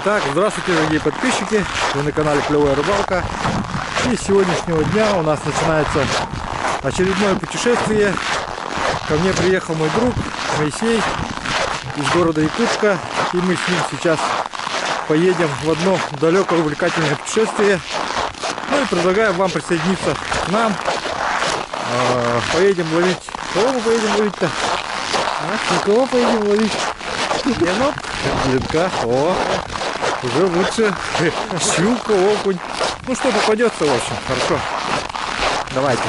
Итак, здравствуйте, дорогие подписчики, вы на канале Клевая Рыбалка. И с сегодняшнего дня у нас начинается очередное путешествие. Ко мне приехал мой друг Моисей из города Якутска, и мы с ним сейчас поедем в одно далекое увлекательное путешествие. Ну и предлагаем вам присоединиться к нам. Поедем ловить. Кого мы поедем ловить-то? Кого поедем ловить? Ленок? Ленка. О, уже лучше. Щука, окунь. Ну что попадется, в общем. Хорошо. Давайте.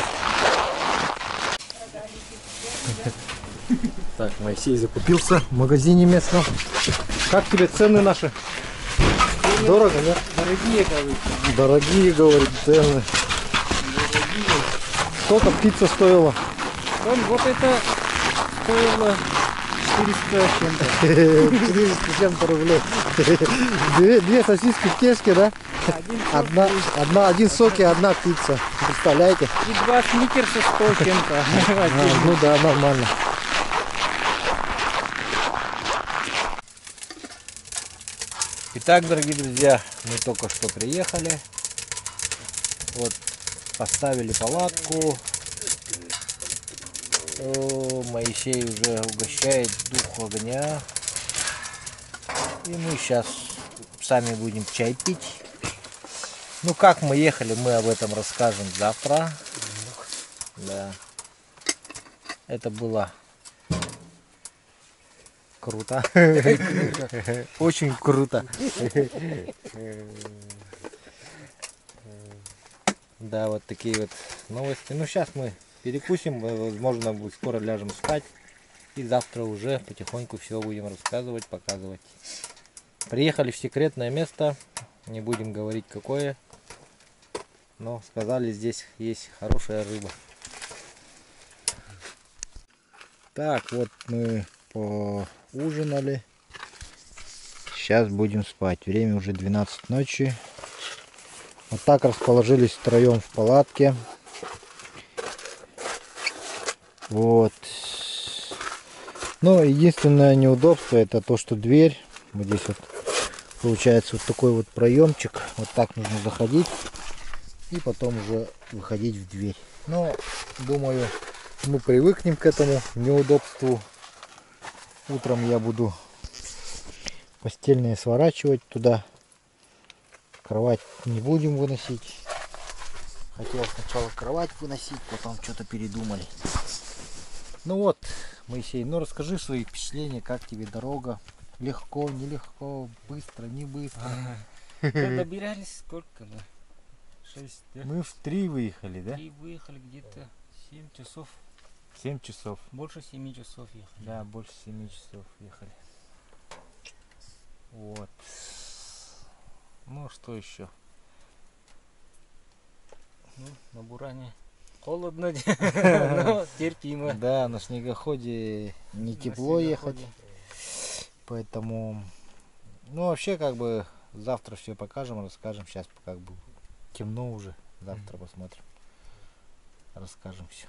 Так, Моисей закупился в магазине местном. Как тебе цены наши? Дорого, да? Дорогие, говорит. Дорогие, говорит, цены. Дорогие. Сколько птица стоила? Вот это стоило 400 чем-то. 400 с чем-то рублей. Две сосиски в кешке, да? Один сок и одна пицца. Представляете? И 2 сникерса 100 чем-то. Ну да, нормально. Итак, дорогие друзья, мы только что приехали. Вот, поставили палатку. Моисей уже угощает дух огня. И мы сейчас сами будем чай пить. Ну, как мы ехали, мы об этом расскажем завтра. Да. Это было круто. Очень круто. Да, вот такие вот новости. Ну, сейчас мы перекусим, возможно, скоро ляжем спать. И завтра уже потихоньку все будем рассказывать, показывать. Приехали в секретное место. Не будем говорить какое. Но сказали, здесь есть хорошая рыба. Так, вот мы поужинали. Сейчас будем спать. Время уже 12 ночи. Вот так расположились втроем в палатке. Вот. Но единственное неудобство это то, что дверь. Вот здесь вот получается вот такой вот проемчик. Вот так нужно заходить. И потом уже выходить в дверь. Но, думаю, мы привыкнем к этому неудобству. Утром я буду постельные сворачивать туда. Кровать не будем выносить. Хотел сначала кровать выносить, потом что-то передумали. Ну вот, Моисей, ну расскажи свои впечатления, как тебе дорога? Легко, нелегко, быстро, не быстро. Добирались сколько мы? 6, да? Мы в 3 выехали, да? 3 выехали где-то 7 часов. 7 часов. Больше 7 часов ехали. Да, больше 7 часов ехали. Вот. Ну, что еще? Ну, на Буране холодно, но терпимо. Да, на снегоходе не тепло ехать. Поэтому, ну, вообще, как бы, завтра все покажем, расскажем. Сейчас как бы темно уже. Завтра посмотрим. Расскажем все.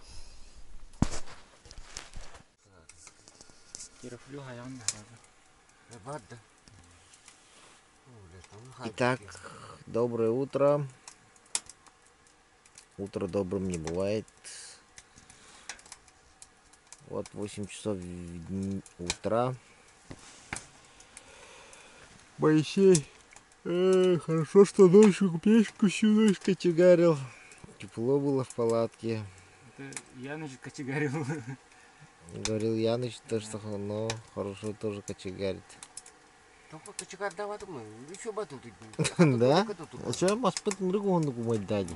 Итак, доброе утро. Утро добрым не бывает. Вот 8 часов утра. Моисей, хорошо, что ночью печку всю ночь кочегарил. Тепло было в палатке. Это Яныч кочегарил. Говорил Яныч, то, что но хорошо тоже кочегарит. Только кочегар давать мы, еще батут. Да? А что я спать другого гумать дали?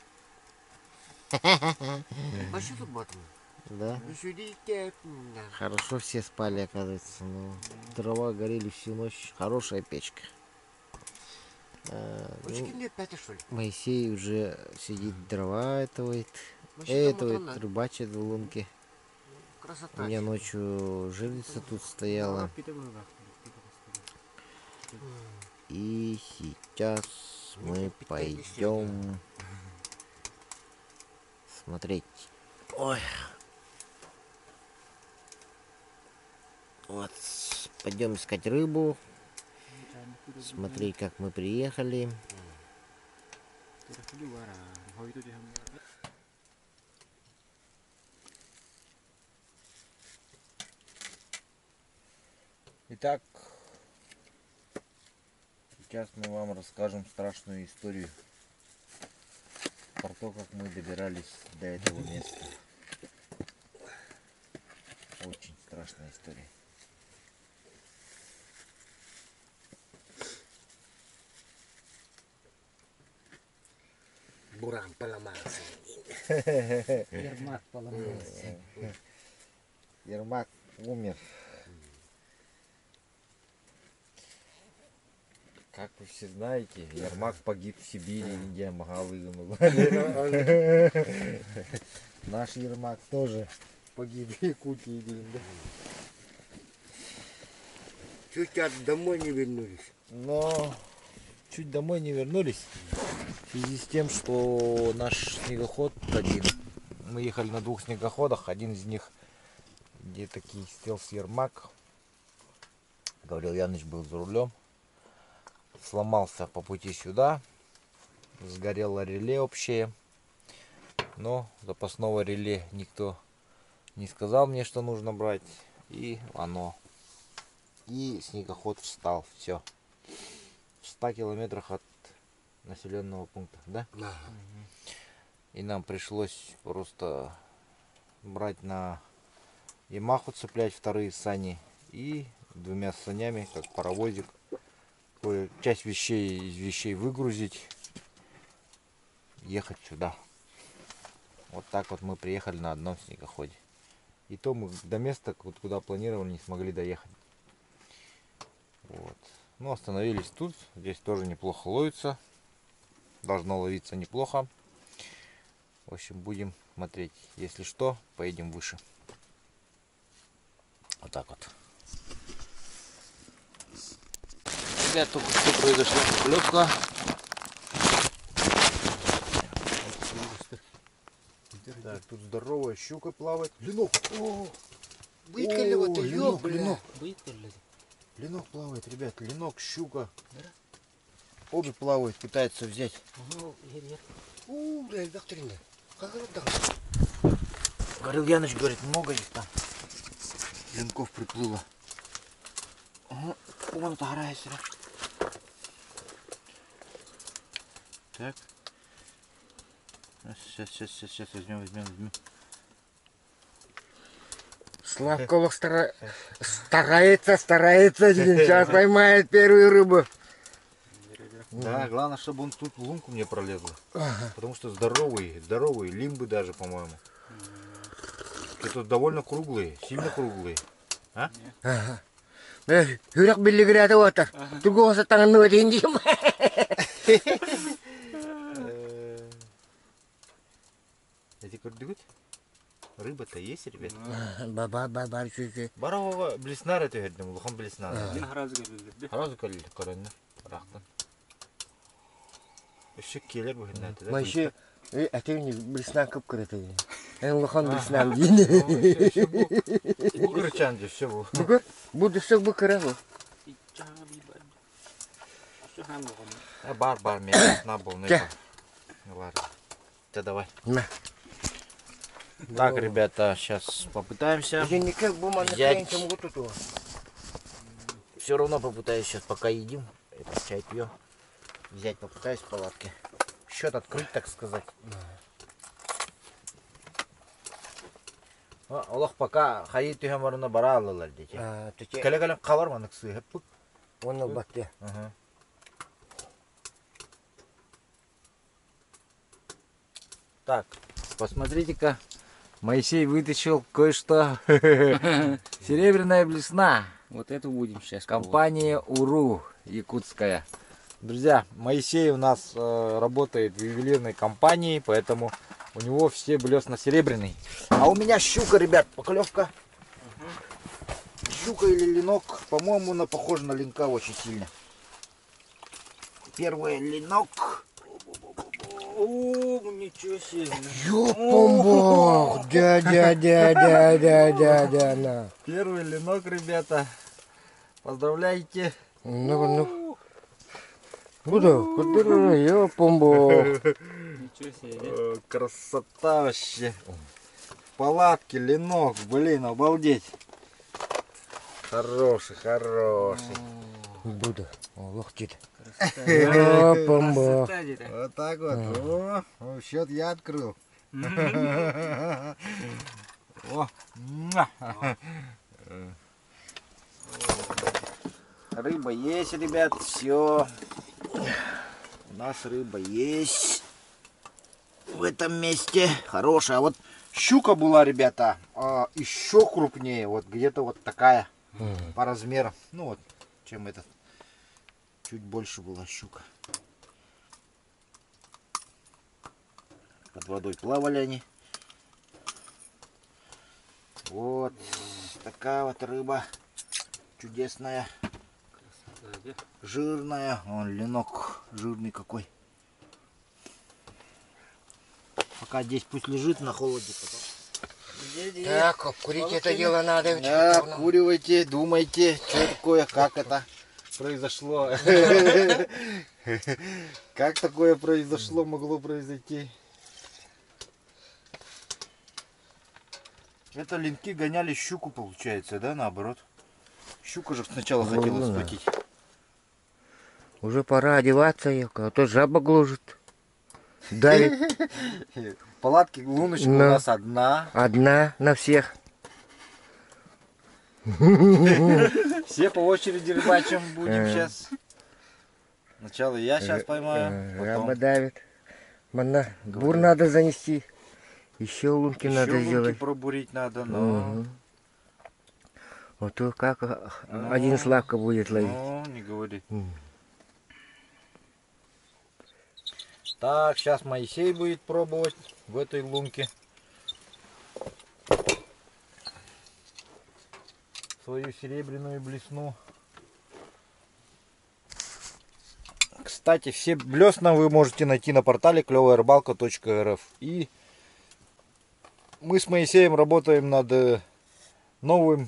А что тут батут? Да? Еще дитя. Хорошо все спали, оказывается. Но дрова горели всю ночь. Хорошая печка. Лет 5, что ли? Моисей уже сидит, дрова этого рыбачит в лунке. Красота. У меня ночью жерлица тут стояла. И сейчас мы пойдем смотреть. Ой. Вот. Пойдем искать рыбу. Смотри, как мы приехали. Итак, сейчас мы вам расскажем страшную историю про то, как мы добирались до этого места. Очень страшная история. Буран поломался. Ермак поломался. Ермак умер. Как вы все знаете, Ермак погиб в Сибири, где Магалыгину. Наш Ермак тоже погиб в Якутии. Да? Чуть домой не вернулись. Но чуть домой не вернулись. В связи с тем, что наш снегоход один. Мы ехали на 2 снегоходах. Один из них, где такие сел с Ермак. Гаврил Яныч был за рулем. Сломался по пути сюда. Сгорело реле общее. Но запасного реле никто не сказал мне, что нужно брать. И оно. И снегоход встал. Все. В 100 километрах от населенного пункта, да? Да. И нам пришлось просто брать на Ямаху, цеплять вторые сани и 2 санями, как паровозик, часть вещей из вещей выгрузить, ехать сюда. Вот так вот мы приехали на одном снегоходе. И то мы до места, куда планировали, не смогли доехать. Вот. Ну, остановились тут. Здесь тоже неплохо ловится. Должно ловиться неплохо. В общем, будем смотреть. Если что, поедем выше. Вот так вот. Ребят, только что произошла поклевка. Так, тут здоровая щука плавает. Ленок! О, Выколева-то, ленок, ёб, бля. ленок. Выколили. Ленок плавает, ребят. Ленок, щука. Обе плавают, пытаются взять. Ну, Бля, доктрина. Как это так? Гаврил Яныч говорит, много их там. Ленков приплыло. Ага, вон фотография. Так. Сейчас возьмем. Славкова старается. Сейчас поймает первую рыбу. Да, главное, чтобы он тут в лунку мне пролезло. Потому что здоровые лимбы даже, по-моему. Это довольно круглые, сильно круглые. А? Юрак билли отыр. Тугоса таңын өтейін деймін. Эти көрдігіт? Рыба-то есть, ребят? Бар чүйке. Барауға блеснар өте ердім, ұлған блеснар. Мен харазы көрілді. Харазы көлілді көрінді, рақтан. Үшік келер бұл хінді әті. Майшы, әтеуіне біліснан көп көреді. Ән ұлған біліснан дейін. Бұл күрчан же, все бұл. Бұгыр, бұл дүсік бұл көрі бұл. Бар, мен блесна был. Ладно, давай. Так, ребята, сейчас попытаемся. Взять. Все равно попытаюсь сейчас, пока едим, этот чай пьем, взять попытаюсь в палатке. Счет открыть, так сказать. Олох пока хайит түйен барына бара алалар дети. Кәлі қалар ма нықсы хеп бұк? Оны бәтті. Так, посмотрите-ка. Моисей вытащил кое-что. Серебряная блесна. Вот эту будем сейчас. Компания УРУ якутская. Друзья, Моисей у нас работает в ювелирной компании, поэтому у него все блесна серебряные. А у меня щука, ребят, поклевка. Щука или ленок. По-моему, она похожа на ленка очень сильно. Первый ленок. О, ничего себе. Ёпамбах! Да. Первый ленок, ребята. Поздравляйте. Ну. Буду, ёпомбо. Ничего себе, да? Красота вообще. Палатки, ленок, блин, обалдеть. Хороший, хороший. Буду. О, лохтит. Красота. Ёпомбо. Красота, деда. Вот так вот. О, счет я открыл. О, муа. Рыба есть, ребят, все. У нас рыба есть. В этом месте хорошая. А вот щука была, ребята, еще крупнее. Вот где-то вот такая по размерам. Ну вот, чем этот. Чуть больше была щука. Под водой плавали они. Вот такая вот рыба чудесная, Красота, да? жирная. Вон ленок жирный какой. Пока здесь пусть лежит на холоде. Потом. Так, обкурить это дело надо. Да, обкуривайте, думайте, что такое, как это произошло. Как такое произошло, могло произойти. Это ленки гоняли щуку, получается, да, наоборот. Щука же сначала хотела да. схватить. Уже пора одеваться, Евка, а то жаба гложет. Давит. Палатки, луночка у Ну. нас одна. Одна на всех. Все по очереди рыбачим будем сейчас. Сначала я сейчас поймаю, Жаба потом давит. Бур надо занести. Еще лунки еще надо лунки сделать. пробурить надо, но... Мгм. Вот то как один славка будет ловить. Ну, не говори. Мгм. Так, сейчас Моисей будет пробовать в этой лунке свою серебряную блесну. Кстати, все блесна вы можете найти на портале клёвая-рыбалка.рф. И мы с Моисеем работаем над новым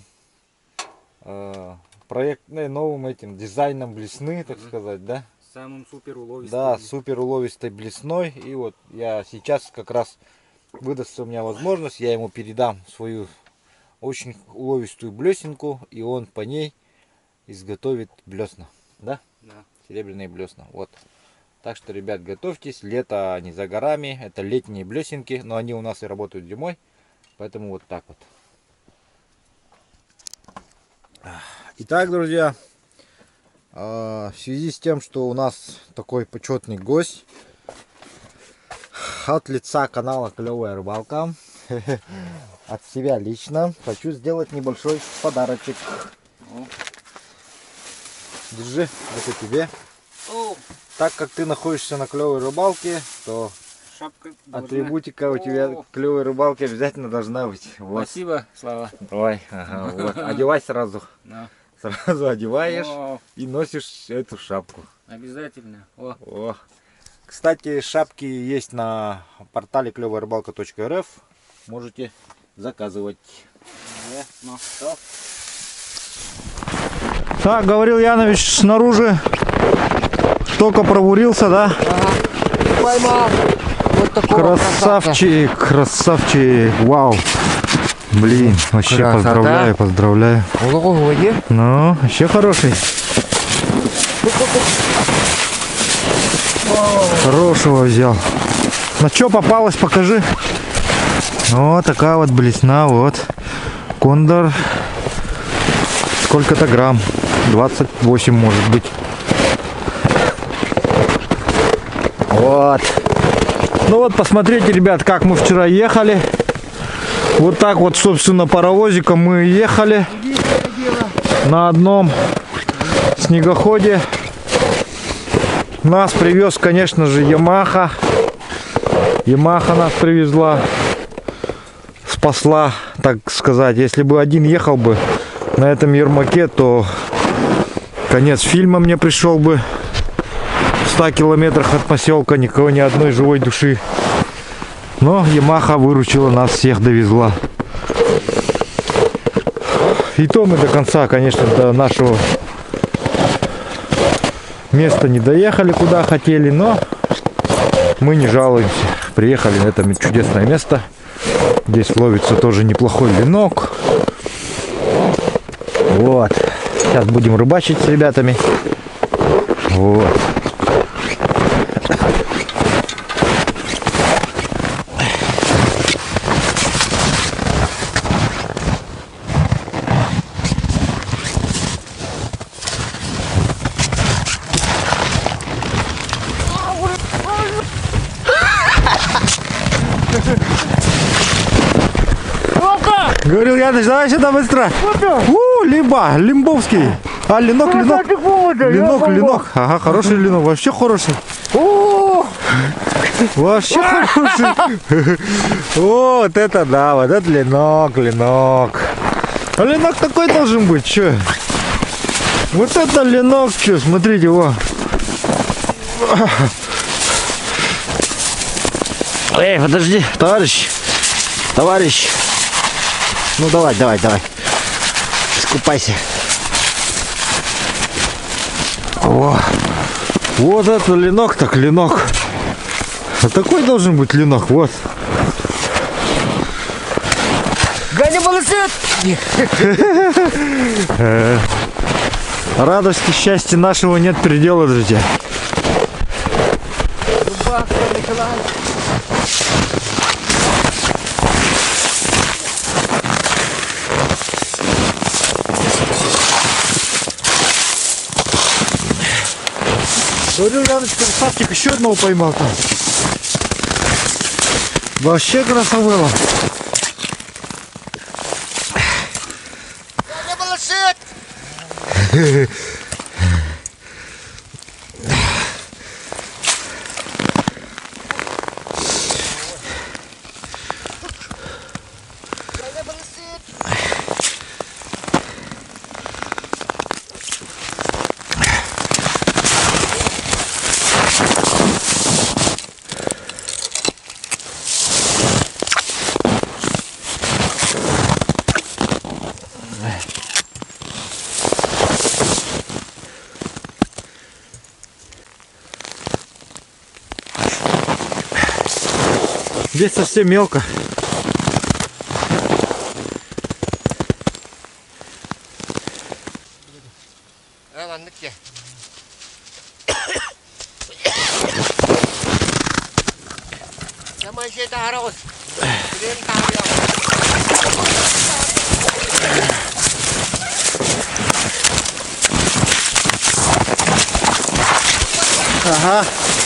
новым этим дизайном блесны, так сказать, да? Самым супер уловистым. Да, супер уловистой блесной. И вот я сейчас как раз выдастся у меня возможность, я ему передам свою очень уловистую блесенку, и он по ней изготовит блесна. Да? Да. Серебряные блесна. Вот. Так что, ребят, готовьтесь. Лето не за горами. Это летние блесенки, но они у нас и работают зимой. Поэтому вот так вот. Итак, друзья, в связи с тем, что у нас такой почетный гость, от лица канала Клевая Рыбалка, от себя лично, хочу сделать небольшой подарочек. Держи, это тебе. О, Так как ты находишься на Клевой Рыбалке, то шапка должна- атрибутика у тебя О, к Клевой Рыбалке обязательно должна быть. Вот. Спасибо, Слава. Давай, ага, вот. Одевай сразу. Да. Сразу одеваешь О, и носишь эту шапку. обязательно. О, О. Кстати, шапки есть на портале клёвая-рыбалка.рф. Можете заказывать. ну что? Так, говорил Янович, снаружи только пробурился, да? Поймал. Вот такого Красавчик, красавчик. Вау. Блин, вообще Красота. поздравляю, поздравляю. Ого, где? Ну, вообще хороший. Хорошего взял. На что попалось, покажи. Вот такая вот блесна, вот. Кондор. Сколько-то грамм. 28 может быть. Вот. Ну вот, посмотрите, ребят, как мы вчера ехали. Вот так вот, собственно, паровозиком мы ехали на одном снегоходе. Нас привез, конечно же, Ямаха. Ямаха нас привезла, спасла, так сказать. Если бы один ехал бы на этом Ермаке, то конец фильма мне пришел бы. В 100 километрах от поселка никого, ни одной живой души. Но Ямаха выручила нас всех, довезла. И то мы до конца, конечно, до нашего место не доехали, куда хотели, но мы не жалуемся. Приехали на это чудесное место. Здесь ловится тоже неплохой ленок. Вот. Сейчас будем рыбачить с ребятами. Вот. Говорил, Яныч, давай сюда быстро. Лимбовский. А, ленок. Ленок. Ага, хороший ленок. Вообще хороший. Вообще хороший. Вот это да, вот это ленок. А ленок такой должен быть, что? Вот это ленок, что, смотрите, его. Эй, подожди, товарищ. Ну давай. Искупайся. О, вот это ленок, так ленок. А такой должен быть ленок, вот. Ганя молодец! Радости, счастья нашего нет предела, друзья. Говорю, Яночка, красавчик, еще одного поймал там. Вообще красавело. Ганя молодец! Здесь совсем мелко. Ага.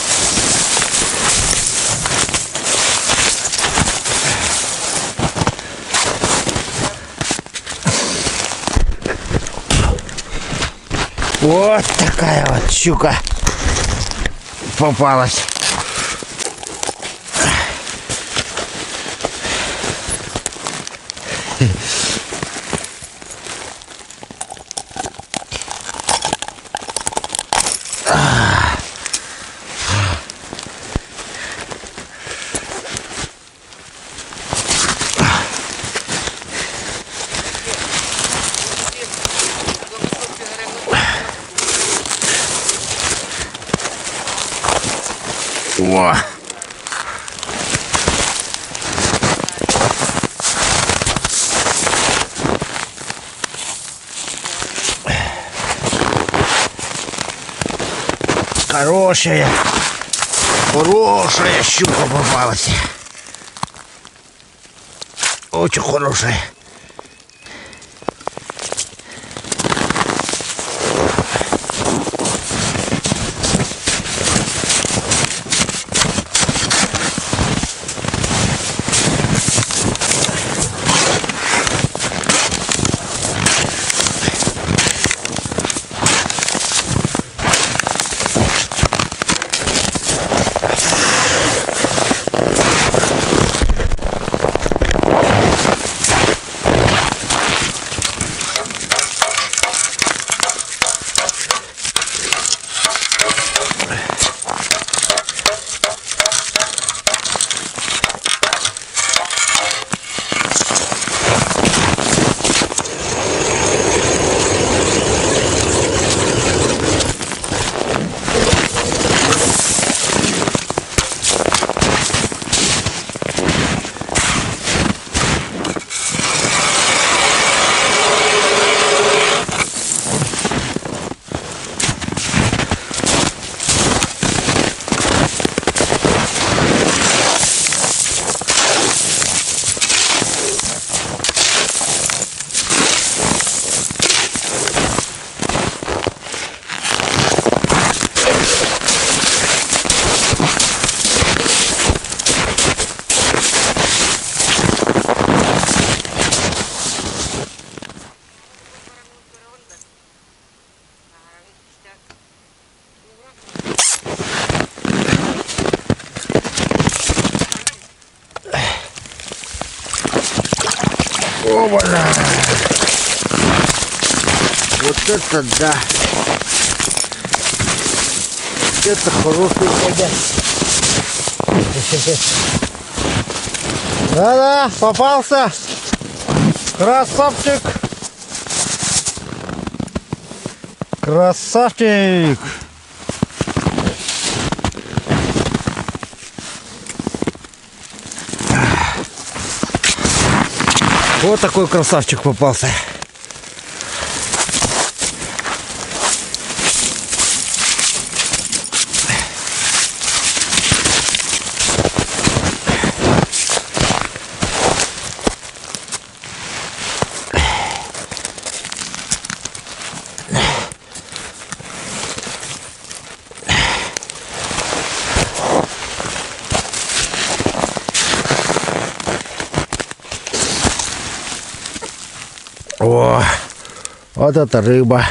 Вот такая вот щука попалась. О! Хорошая щука попалась. Очень хорошая. Оба-на! Вот это да! Это хороший ходяк. Да-да, попался! Красавчик! Красавчик! Вот такой красавчик попался. О, вот это рыба.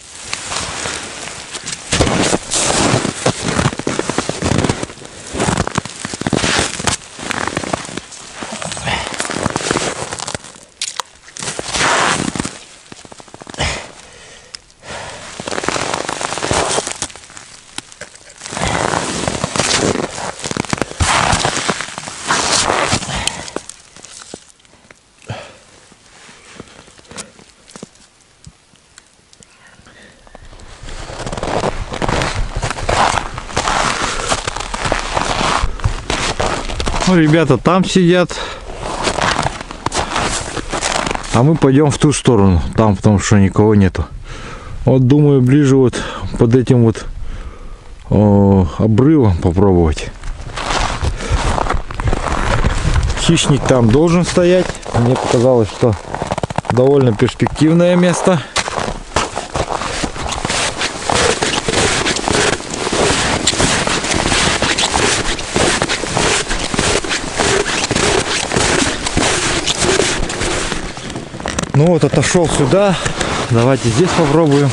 Ну, ребята там сидят. А мы пойдем в ту сторону. Там, потому что никого нету. Вот думаю, ближе вот под этим вот обрывом попробовать. Хищник там должен стоять. Мне показалось, что довольно перспективное место. Ну вот, отошел сюда. Давайте здесь попробуем.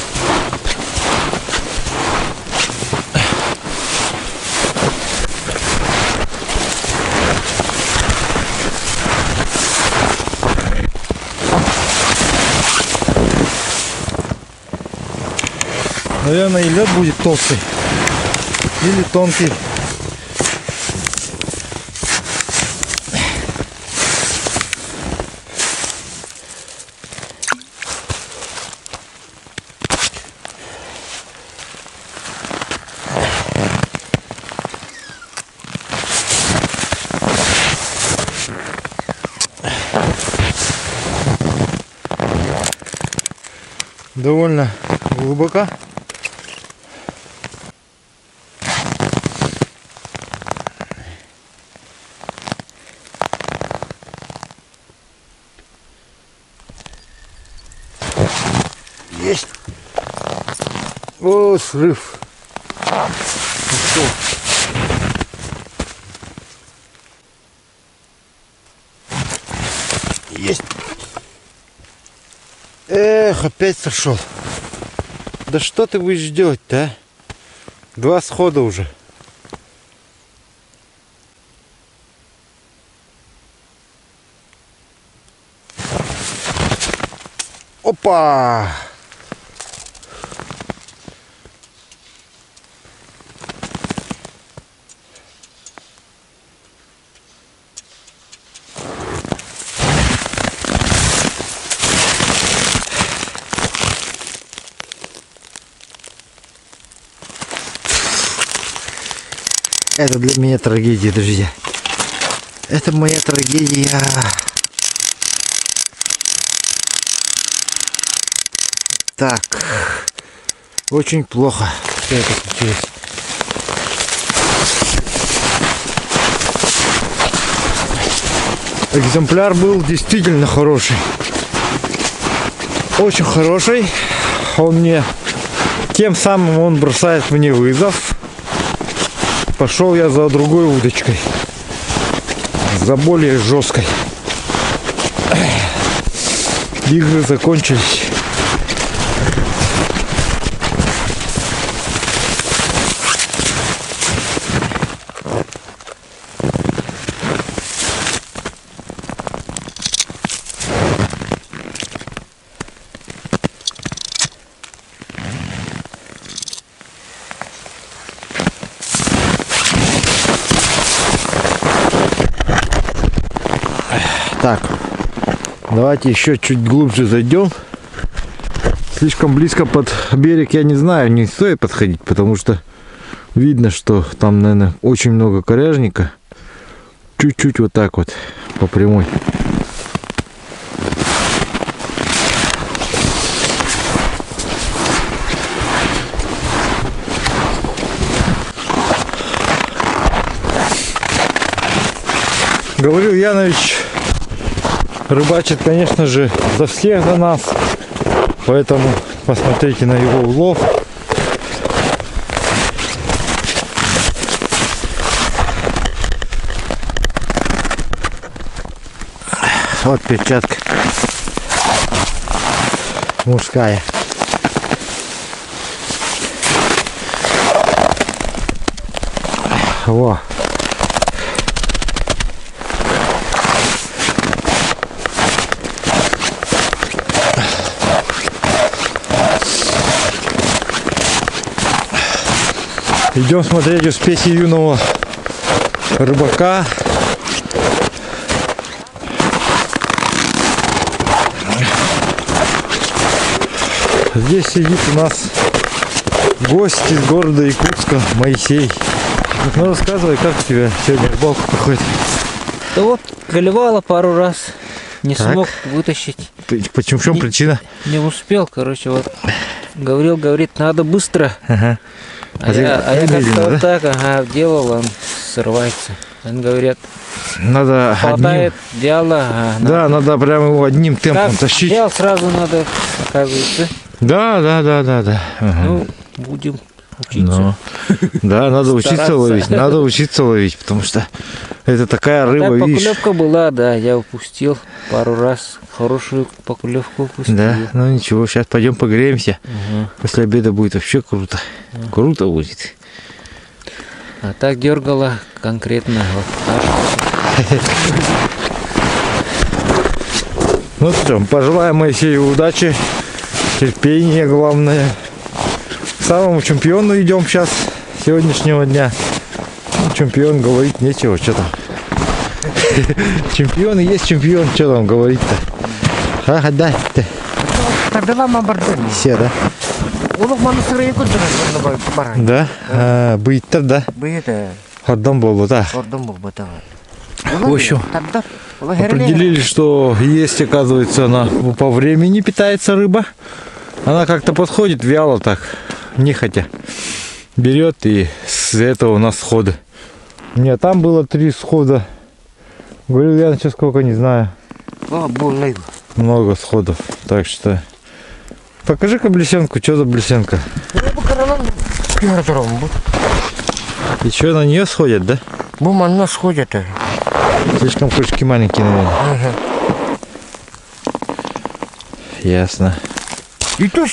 Наверное, и лед будет толстый или тонкий. Довольно глубоко. Есть. О, срыв. Пошел. Есть. Эх, опять сошел. Да что ты будешь делать-то, а? 2 схода уже. Опа! Это для меня трагедия, друзья. Это моя трагедия. Так. Очень плохо, что это случилось. Экземпляр был действительно хороший. Очень хороший. Он мне... Тем самым он бросает мне вызов. Пошел я за другой удочкой. За более жесткой. Игры закончились. Давайте еще чуть глубже зайдем. Слишком близко под берег, я не знаю, не стоит подходить, потому что видно, что там, наверное, очень много коряжника. Чуть-чуть вот так вот по прямой. Говорил Янович, рыбачит, конечно же, за всех за нас. Поэтому посмотрите на его улов. Вот перчатка мужская. Во. Идем смотреть успехи юного рыбака. Здесь сидит у нас гость из города Якутска, Моисей. Ну рассказывай, как у тебя сегодня рыбалка проходит? Да вот, клевало пару раз. Не Так. смог вытащить. Почему, в чем причина? Не успел, короче, вот. Говорит, надо быстро. Ага. А я медленно, как-то да? вот так, делал, он срывается. Они говорят, Надо хватает дела. Да, надо прямо его одним темпом Как тащить. дел сразу надо, оказывается. Да. Ага. Ну, будем учиться. Ну, да, надо учиться Стараться. ловить. Надо учиться ловить, потому что это такая рыба, Так, видишь. поклевка была, да, я упустил пару раз. Хорошую поклевку упустил. Да, ну ничего, сейчас пойдем погреемся. Ага. После обеда будет вообще круто. Круто будет. А так дергала конкретно. Вот, Ну что, пожелаем Моисею удачи, терпения главное. К самому чемпиону идем сейчас, сегодняшнего дня. Ну, чемпион, говорить нечего, что там. Чемпион и есть чемпион, что там говорить-то. Ага, да. Все, да? Да, быть-то, да. Отдам Богу, да. В общем, определили, что есть, оказывается, она по времени питается рыба. Она как-то подходит вяло так, нехотя. Берет, и с этого у нас сходы. Нет, там было 3 схода. Говорю, я сейчас сколько, не знаю. Много сходов. Так что покажи-ка блесенку, что за блесенка? И что, на нее сходят, да? Буманно сходят. Слишком крючки маленькие, наверное. Ясно. И то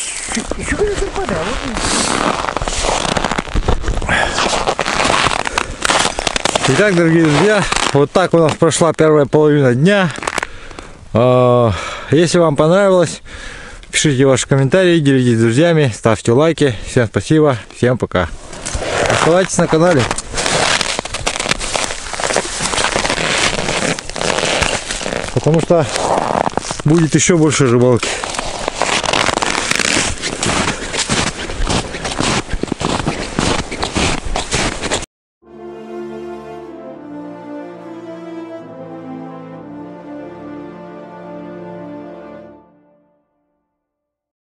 Итак, дорогие друзья, вот так у нас прошла первая половина дня. Если вам понравилось, пишите ваши комментарии, делитесь с друзьями, ставьте лайки. Всем спасибо, всем пока. Оставайтесь на канале. Потому что будет еще больше рыбалки.